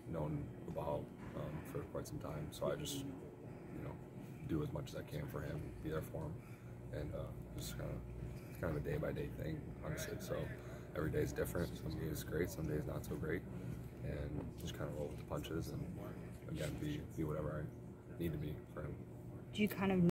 known about for quite some time. So I just, do as much as I can for him, be there for him, and just kind of a day-by-day thing, honestly. So every day is different. Some days great, some days not so great, and just kind of roll with the punches and, again, be whatever I need to be for him. Do you kind of